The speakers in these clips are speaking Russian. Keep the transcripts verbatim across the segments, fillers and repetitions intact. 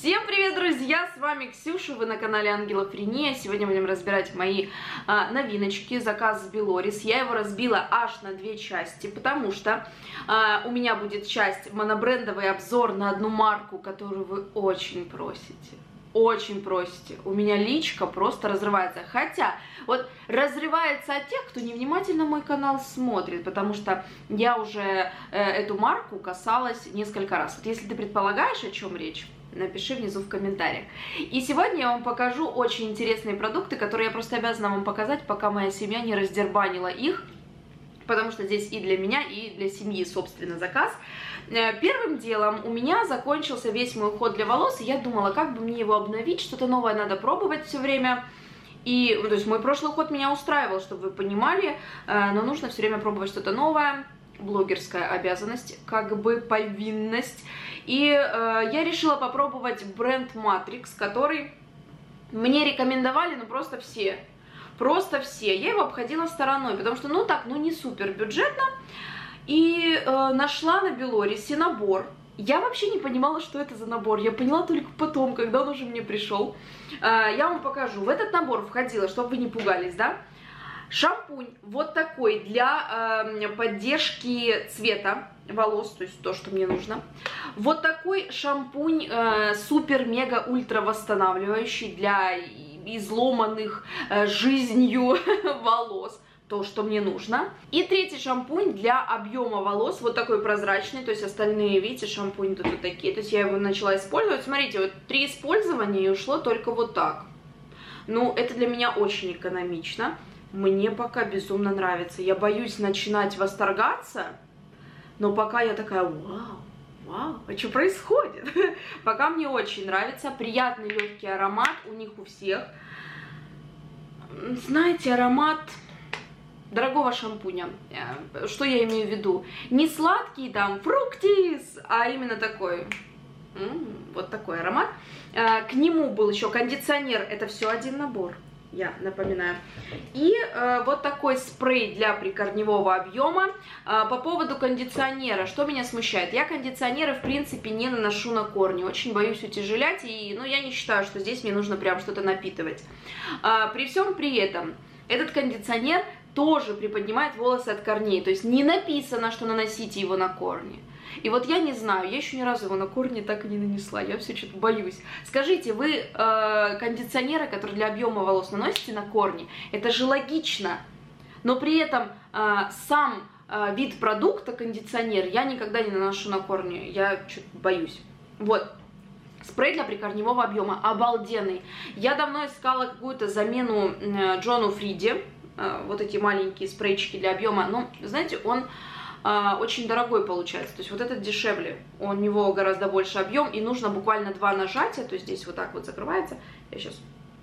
Всем привет, друзья! С вами Ксюша, вы на канале Ангелофрения. Сегодня будем разбирать мои а, новиночки, заказ с Белорис. Я его разбила аж на две части, потому что а, у меня будет часть монобрендовый обзор на одну марку, которую вы очень просите. Очень просите. У меня личка просто разрывается. Хотя, вот разрывается от тех, кто невнимательно мой канал смотрит, потому что я уже э, эту марку касалась несколько раз. Вот если ты предполагаешь, о чем речь, напиши внизу в комментариях. И сегодня я вам покажу очень интересные продукты, которые я просто обязана вам показать, пока моя семья не раздербанила их. Потому что здесь и для меня, и для семьи, собственно, заказ. Первым делом у меня закончился весь мой уход для волос, и я думала, как бы мне его обновить, что-то новое надо пробовать все время. И, то есть, мой прошлый уход меня устраивал, чтобы вы понимали, но нужно все время пробовать что-то новое. Блогерская обязанность, как бы повинность. И э, я решила попробовать бренд Matrix, который мне рекомендовали, ну, просто все. Просто все. Я его обходила стороной, потому что, ну так, ну не супер бюджетно. И э, нашла на Белорисе набор. Я вообще не понимала, что это за набор. Я поняла только потом, когда он уже мне пришел. Э, я вам покажу. В этот набор входило, чтобы вы не пугались, да? Шампунь вот такой для э, поддержки цвета волос, то есть то, что мне нужно. Вот такой шампунь э, супер-мега-ультра восстанавливающий для изломанных э, жизнью волос, то, что мне нужно. И третий шампунь для объема волос, вот такой прозрачный, то есть остальные, видите, шампунь тут вот такие. То есть я его начала использовать. Смотрите, вот три использования и ушло только вот так. Ну, это для меня очень экономично. Мне пока безумно нравится. Я боюсь начинать восторгаться, но пока я такая, вау, вау, а что происходит? Пока мне очень нравится. Приятный легкий аромат у них у всех. Знаете, аромат дорогого шампуня. Что я имею в виду? Не сладкий там фруктис, а именно такой. М-м, вот такой аромат. К нему был еще кондиционер. Это все один набор. Я напоминаю. И э, вот такой спрей для прикорневого объема. Э, по поводу кондиционера, что меня смущает? Я кондиционеры, в принципе, не наношу на корни. Очень боюсь утяжелять, и ну, я не считаю, что здесь мне нужно прям что-то напитывать. Э, при всем при этом, этот кондиционер тоже приподнимает волосы от корней. То есть не написано, что наносите его на корни. И вот я не знаю, я еще ни разу его на корни так и не нанесла, я все что-то боюсь. Скажите, вы э, кондиционеры, которые для объема волос наносите на корни, это же логично, но при этом э, сам э, вид продукта, кондиционер, я никогда не наношу на корни, я что-то боюсь. Вот. Спрей для прикорневого объема, обалденный. Я давно искала какую-то замену э, Джону Фриди, э, вот эти маленькие спрейчики для объема, но, знаете, он... очень дорогой получается, то есть вот этот дешевле, у него гораздо больше объем, и нужно буквально два нажатия, то есть здесь вот так вот закрывается, я сейчас,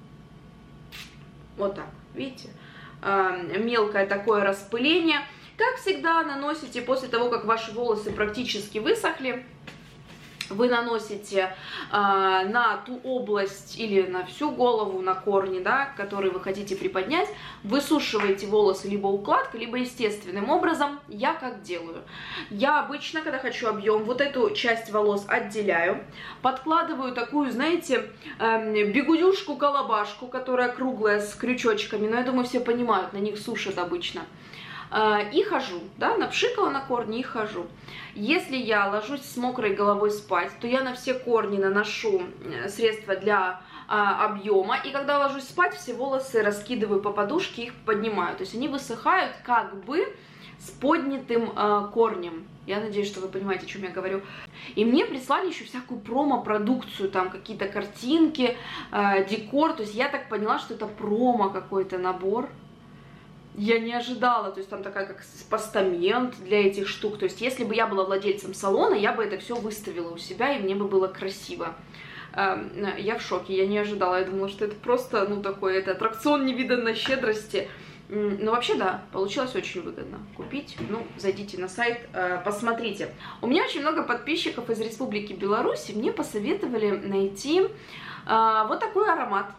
вот так, видите, мелкое такое распыление. Как всегда, наносите после того, как ваши волосы практически высохли, вы наносите э, на ту область или на всю голову, на корни, да, которые вы хотите приподнять, высушиваете волосы либо укладкой, либо естественным образом. Я как делаю? Я обычно, когда хочу объем, вот эту часть волос отделяю, подкладываю такую, знаете, э, бегудюшку-колобашку, которая круглая, с крючочками, но я думаю, все понимают, на них сушат обычно. И хожу, да, напшикала на корни и хожу. Если я ложусь с мокрой головой спать, то я на все корни наношу средства для а, объема, и когда ложусь спать, все волосы раскидываю по подушке, их поднимаю, то есть они высыхают как бы с поднятым а, корнем. Я надеюсь, что вы понимаете, о чем я говорю. И мне прислали еще всякую промо-продукцию, там какие-то картинки, а, декор, то есть я так поняла, что это промо какой-то набор. Я не ожидала, то есть там такая как постамент для этих штук, то есть если бы я была владельцем салона, я бы это все выставила у себя, и мне бы было красиво. Я в шоке, я не ожидала, я думала, что это просто, ну, такой, это аттракцион невиданной щедрости. Но вообще, да, получилось очень выгодно купить, ну, зайдите на сайт, посмотрите. У меня очень много подписчиков из Республики Беларусь, мне посоветовали найти вот такой аромат.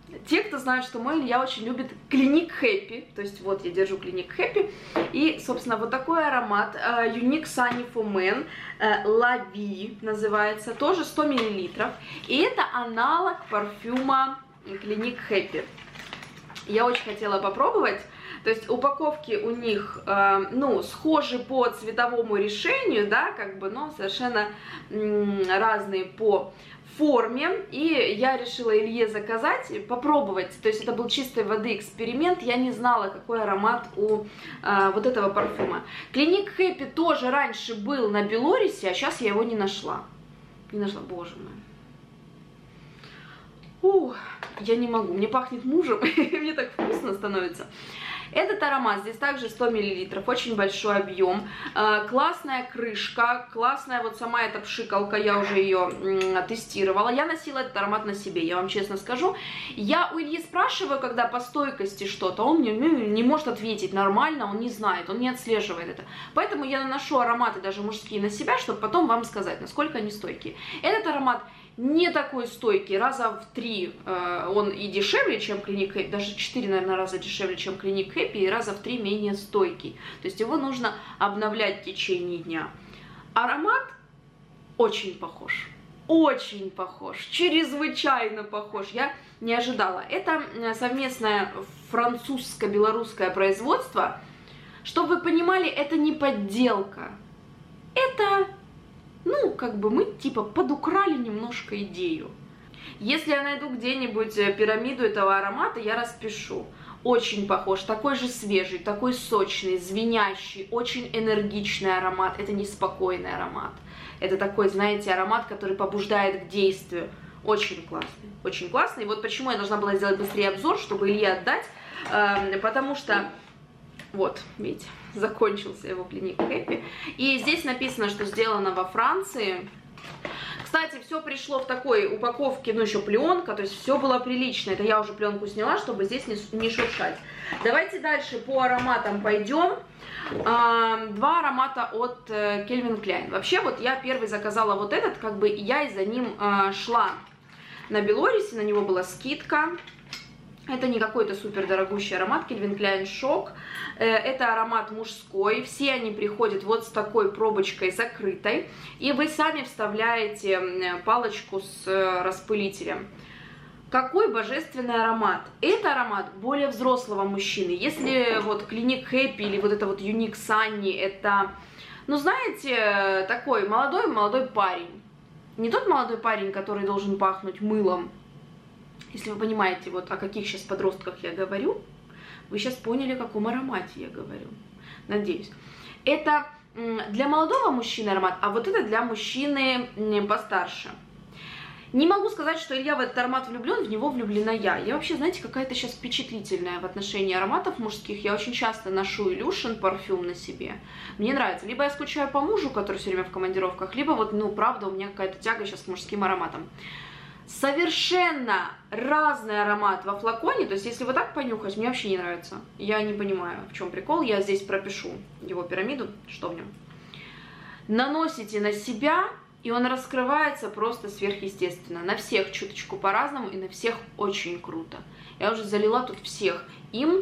те, кто знают, что мой Илья очень любит Clinique Happy, то есть вот я держу Clinique Happy, и, собственно, вот такой аромат, uh, Unique Sunny for Men, uh, La Vie называется, тоже сто миллилитров, и это аналог парфюма Clinique Happy. Я очень хотела попробовать. То есть упаковки у них, э, ну, схожи по цветовому решению, да, как бы, но совершенно м, разные по форме. И я решила Илье заказать, попробовать. То есть это был чистой воды эксперимент. Я не знала, какой аромат у э, вот этого парфюма. Clinique Happy тоже раньше был на Белорисе, а сейчас я его не нашла. Не нашла, боже мой. Ух, я не могу, мне пахнет мужем, мне так вкусно становится. Этот аромат, здесь также сто миллилитров, очень большой объем, э, классная крышка, классная вот сама эта пшикалка, я уже ее э, тестировала. Я носила этот аромат на себе, я вам честно скажу. Я у Ильи спрашиваю, когда по стойкости что-то, он мне ну, не может ответить нормально, он не знает, он не отслеживает это. Поэтому я наношу ароматы даже мужские на себя, чтобы потом вам сказать, насколько они стойкие. Этот аромат не такой стойкий, раза в три э, он и дешевле, чем Clinique Happy, даже четыре, наверное, раза дешевле, чем Clinique Happy, и раза в три менее стойкий. То есть его нужно обновлять в течение дня. Аромат очень похож, очень похож, чрезвычайно похож, я не ожидала. Это совместное французско-белорусское производство. Чтобы вы понимали, это не подделка, это... Ну, как бы мы типа подукрали немножко идею. Если я найду где-нибудь пирамиду этого аромата, я распишу. Очень похож, такой же свежий, такой сочный, звенящий, очень энергичный аромат. Это неспокойный аромат. Это такой, знаете, аромат, который побуждает к действию. Очень классный, очень классный. И вот почему я должна была сделать быстрее обзор, чтобы Илье отдать. Э, потому что... Вот, видите, закончился его Clinique Happy. И здесь написано, что сделано во Франции. Кстати, все пришло в такой упаковке, ну еще пленка, то есть все было прилично. Это я уже пленку сняла, чтобы здесь не, не шуршать. Давайте дальше по ароматам пойдем. А, два аромата от Calvin Klein. Вообще, вот я первый заказала вот этот, как бы я и за ним а, шла на Белорисе, на него была скидка. Это не какой-то супер дорогущий аромат, Calvin Klein Shock. Это аромат мужской. Все они приходят вот с такой пробочкой закрытой. И вы сами вставляете палочку с распылителем. Какой божественный аромат. Это аромат более взрослого мужчины. Если вот Clinique Happy или вот это вот Unique Sunny, это, ну знаете, такой молодой-молодой парень. Не тот молодой парень, который должен пахнуть мылом. Если вы понимаете, вот о каких сейчас подростках я говорю, вы сейчас поняли, о каком аромате я говорю. Надеюсь. Это для молодого мужчины аромат, а вот это для мужчины постарше. Не могу сказать, что Илья в этот аромат влюблен, в него влюблена я. Я вообще, знаете, какая-то сейчас впечатлительная в отношении ароматов мужских. Я очень часто ношу Illusion парфюм на себе. Мне нравится. Либо я скучаю по мужу, который все время в командировках, либо вот, ну, правда, у меня какая-то тяга сейчас к мужским ароматам. Совершенно разный аромат во флаконе, то есть если вот так понюхать, мне вообще не нравится. Я не понимаю, в чем прикол, я здесь пропишу его пирамиду, что в нем. Наносите на себя, и он раскрывается просто сверхъестественно. На всех чуточку по-разному, и на всех очень круто. Я уже залила тут всех им.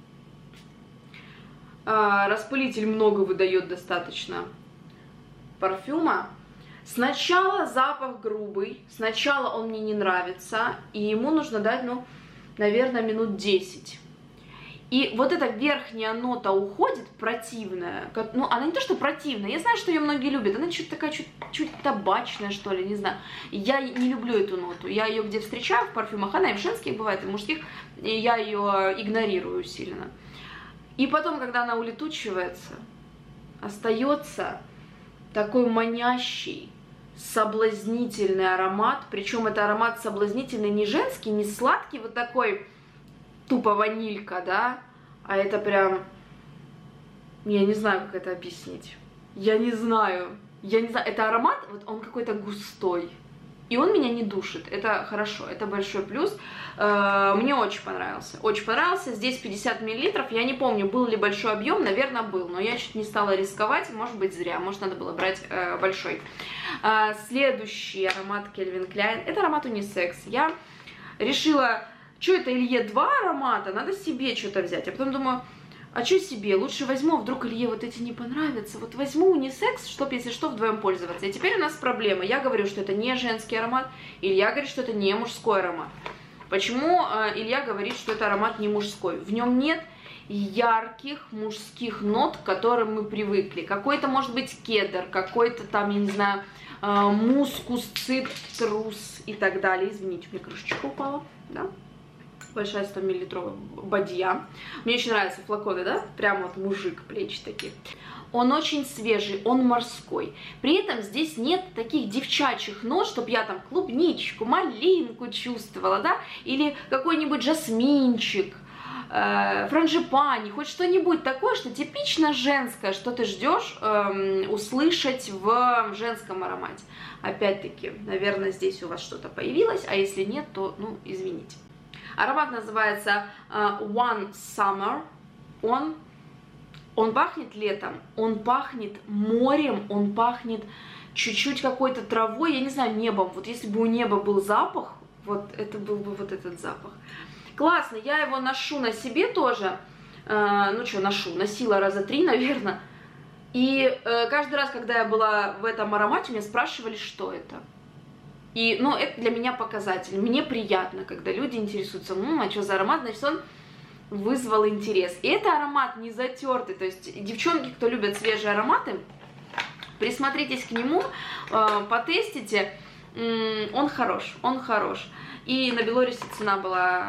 Распылитель много выдает достаточно парфюма. Сначала запах грубый, сначала он мне не нравится, и ему нужно дать, ну, наверное, минут десять. И вот эта верхняя нота уходит, противная, ну, она не то, что противная, я знаю, что ее многие любят, она чуть такая, чуть, чуть табачная, что ли, не знаю. Я не люблю эту ноту, я ее где встречаю в парфюмах, она и в женских бывает, и в мужских, и я ее игнорирую сильно. И потом, когда она улетучивается, остается такой манящий, соблазнительный аромат. Причем это аромат соблазнительный не женский, не сладкий, вот такой тупо ванилька, да, а это прям, я не знаю, как это объяснить. Я не знаю, я не знаю, это аромат, вот он какой-то густой. И он меня не душит, это хорошо, это большой плюс. Мне очень понравился, очень понравился. Здесь пятьдесят миллилитров, я не помню, был ли большой объем, наверное, был, но я чуть не стала рисковать, может быть, зря, может, надо было брать большой. Следующий аромат Calvin Klein, это аромат унисекс. Я решила что это Илье два аромата, надо себе что-то взять. А потом думаю, а что себе, лучше возьму, вдруг Илье вот эти не понравятся. Вот возьму унисекс, чтобы, если что, вдвоем пользоваться. И теперь у нас проблема. Я говорю, что это не женский аромат, Илья говорит, что это не мужской аромат. Почему э, Илья говорит, что это аромат не мужской? В нем нет ярких мужских нот, к которым мы привыкли. Какой-то, может быть, кедр, какой-то там, я не знаю, э, мускус, цитрус и так далее. Извините, у меня крышечка упала, да? Большая сто миллилитровая бадья. Мне очень нравятся флаконы, да? Прям вот мужик, плечи такие. Он очень свежий, он морской. При этом здесь нет таких девчачьих нот, чтобы я там клубничку, малинку чувствовала, да? Или какой-нибудь жасминчик, э, франжипани, хоть что-нибудь такое, что типично женское, что ты ждешь э, услышать в женском аромате. Опять-таки, наверное, здесь у вас что-то появилось, а если нет, то, ну, извините. Аромат называется uh, One Summer. Он, он пахнет летом, он пахнет морем, он пахнет чуть-чуть какой-то травой, я не знаю, небом. Вот если бы у неба был запах, вот это был бы вот этот запах. Классно, я его ношу на себе тоже. Uh, ну что, ношу, носила раза три, наверное. И uh, каждый раз, когда я была в этом аромате, меня спрашивали, что это. И, ну, это для меня показатель. Мне приятно, когда люди интересуются, ну, а что за аромат, значит, он вызвал интерес. И это аромат не затертый, то есть девчонки, кто любят свежие ароматы, присмотритесь к нему, э, потестите, э, он хорош, он хорош. И на Белорисе цена была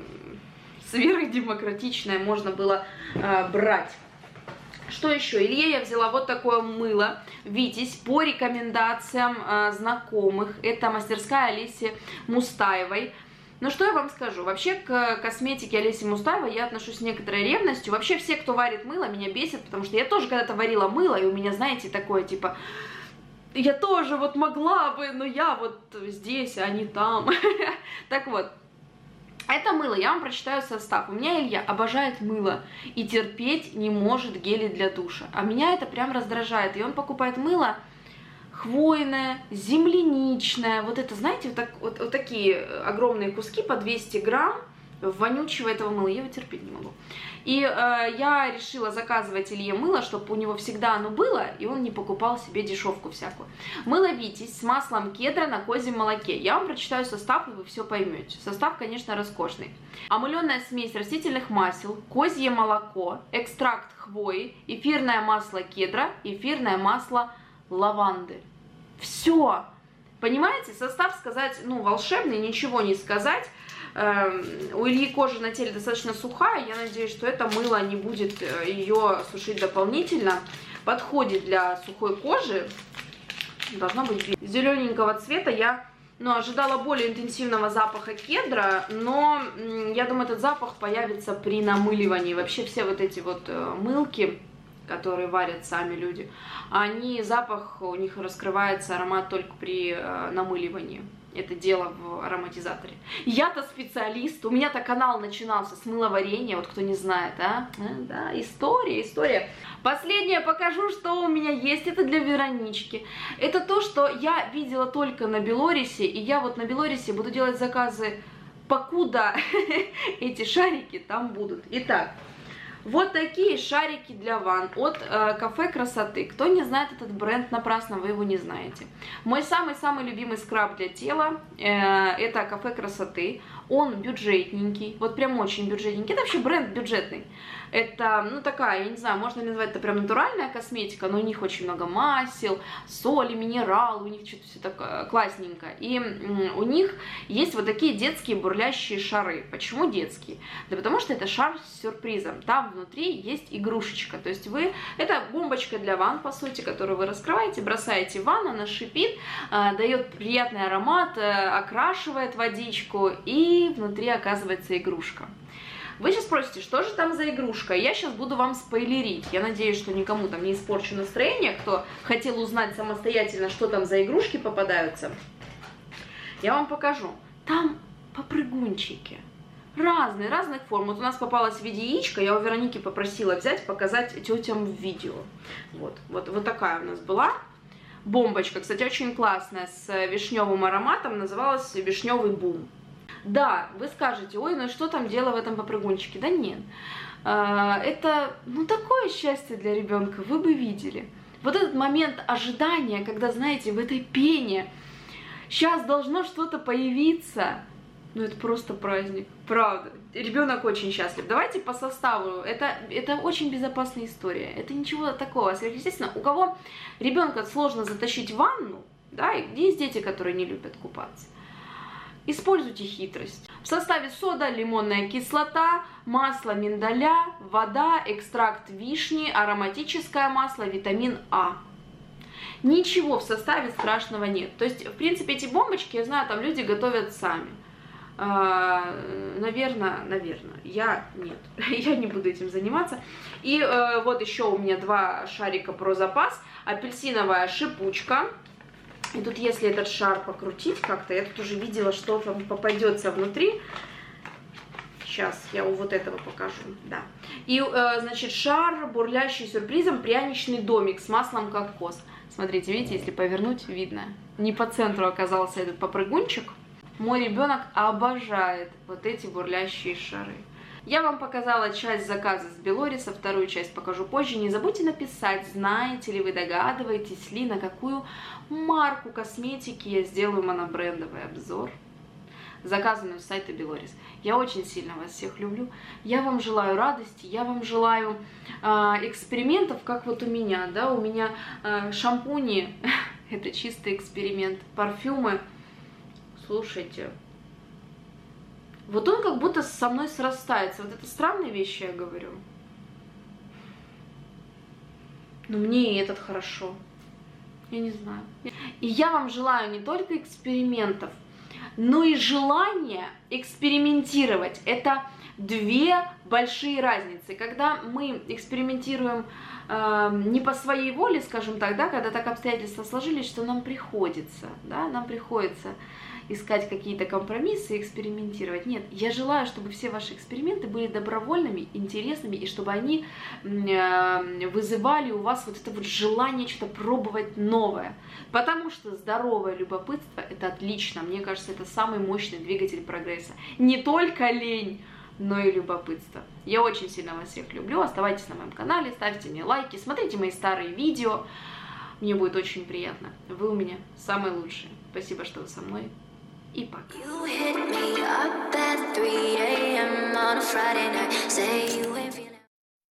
сверхдемократичная, можно было э, брать. Что еще? Илье я взяла вот такое мыло Витязь по рекомендациям э, знакомых. Это мастерская Олеси Мустаевой. Ну что я вам скажу? Вообще к косметике Олеси Мустаевой я отношусь с некоторой ревностью. Вообще все, кто варит мыло, меня бесит, потому что я тоже когда-то варила мыло, и у меня, знаете, такое типа... Я тоже вот могла бы, но я вот здесь, а не там. Так вот. Это мыло, я вам прочитаю состав. У меня Илья обожает мыло и терпеть не может гели для душа. А меня это прям раздражает. И он покупает мыло хвойное, земляничное. Вот это, знаете, вот, так, вот, вот такие огромные куски по двести грамм вонючего этого мыла. Я его терпеть не могу. И э, я решила заказывать Илье мыло, чтобы у него всегда оно было, и он не покупал себе дешевку всякую. Мыло Витязь с маслом кедра на козьем молоке. Я вам прочитаю состав, и вы все поймете. Состав, конечно, роскошный. Омыленная смесь растительных масел, козье молоко, экстракт хвои, эфирное масло кедра, эфирное масло лаванды. Все. Понимаете, состав сказать, ну, волшебный, ничего не сказать. У Ильи кожа на теле достаточно сухая, я надеюсь, что это мыло не будет ее сушить дополнительно. Подходит для сухой кожи, должно быть зелененького цвета. Я, ну, ожидала более интенсивного запаха кедра, но я думаю, этот запах появится при намыливании. Вообще все вот эти вот мылки, которые варят сами люди, они, запах у них раскрывается, аромат только при намыливании. Это дело в ароматизаторе. Я-то специалист, у меня-то канал начинался с мыловарения, вот кто не знает, а? Да, история, история. Последнее покажу, что у меня есть, это для Веронички. Это то, что я видела только на Белорисе, и я вот на Белорисе буду делать заказы, покуда эти шарики там будут. Итак, вот такие шарики для ванн от э, Кафе Красоты. Кто не знает этот бренд, напрасно, вы его не знаете. Мой самый-самый любимый скраб для тела э, это Кафе Красоты. Он бюджетненький, вот прям очень бюджетненький. Это вообще бренд бюджетный. Это, ну, такая, я не знаю, можно ли назвать это прям натуральная косметика, но у них очень много масел, соли, минерал, у них что-то все так классненько. И у них есть вот такие детские бурлящие шары. Почему детские? Да потому что это шар с сюрпризом. Там внутри есть игрушечка. То есть вы, это бомбочка для ванн, по сути, которую вы раскрываете, бросаете в ванну, она шипит, дает приятный аромат, окрашивает водичку, и внутри оказывается игрушка. Вы сейчас спросите, что же там за игрушка? Я сейчас буду вам спойлерить. Я надеюсь, что никому там не испорчу настроение, кто хотел узнать самостоятельно, что там за игрушки попадаются. Я вам покажу. Там попрыгунчики. Разные, разных форм. Вот у нас попалась в виде яичка. Я у Вероники попросила взять, показать тетям в видео. Вот, вот, вот такая у нас была. Бомбочка, кстати, очень классная, с вишневым ароматом. Называлась «Вишневый бум». Да, вы скажете, ой, ну что там дело в этом попрыгунчике? Да нет. Это, ну, такое счастье для ребенка, вы бы видели. Вот этот момент ожидания, когда, знаете, в этой пене сейчас должно что-то появиться, ну, это просто праздник, правда. Ребенок очень счастлив. Давайте по составу. Это, это очень безопасная история. Это ничего такого сверхъестественного. У кого ребенка сложно затащить в ванну, да, и есть дети, которые не любят купаться, используйте хитрость. В составе сода, лимонная кислота, масло миндаля, вода, экстракт вишни, ароматическое масло, витамин А. Ничего в составе страшного нет. То есть, в принципе, эти бомбочки, я знаю, там люди готовят сами. А, наверное, наверное, я нет, я не буду этим заниматься. И э, вот еще у меня два шарика про запас. Апельсиновая шипучка. И тут, если этот шар покрутить как-то, я тут уже видела, что там попадется внутри. Сейчас я у вот этого покажу, да. И, э, значит, шар, бурлящий сюрпризом, пряничный домик с маслом кокос. Смотрите, видите, если повернуть, видно. Не по центру оказался этот попрыгунчик. Мой ребенок обожает вот эти бурлящие шары. Я вам показала часть заказа с Белориса, вторую часть покажу позже. Не забудьте написать, знаете ли вы, догадываетесь ли, на какую марку косметики я сделаю монобрендовый обзор, заказанную с сайта Белорис. Я очень сильно вас всех люблю. Я вам желаю радости, я вам желаю э, экспериментов, как вот у меня, да, у меня э, шампуни, это чистый эксперимент, парфюмы, слушайте, вот он как будто со мной срастается. Вот это странные вещи я говорю. Но мне и этот хорошо. Я не знаю. И я вам желаю не только экспериментов, но и желания экспериментировать. Это две большие разницы. Когда мы экспериментируем э, не по своей воле, скажем так, да, когда так обстоятельства сложились, что нам приходится, да, нам приходится искать какие-то компромиссы и экспериментировать. Нет, я желаю, чтобы все ваши эксперименты были добровольными, интересными, и чтобы они э, вызывали у вас вот это вот желание что-то пробовать новое. Потому что здоровое любопытство – это отлично. Мне кажется, это самый мощный двигатель прогресса. Не только лень, но и любопытство. Я очень сильно вас всех люблю. Оставайтесь на моем канале, ставьте мне лайки, смотрите мои старые видео. Мне будет очень приятно. Вы у меня самые лучшие. Спасибо, что вы со мной. И пока.